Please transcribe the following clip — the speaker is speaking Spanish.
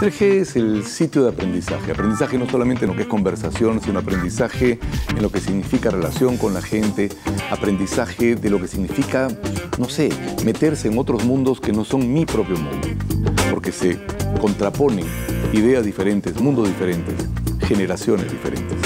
UGG es el sitio de aprendizaje. Aprendizaje no solamente en lo que es conversación, sino aprendizaje en lo que significa relación con la gente, aprendizaje de lo que significa, no sé, meterse en otros mundos que no son mi propio mundo, porque se contraponen ideas diferentes, mundos diferentes, generaciones diferentes.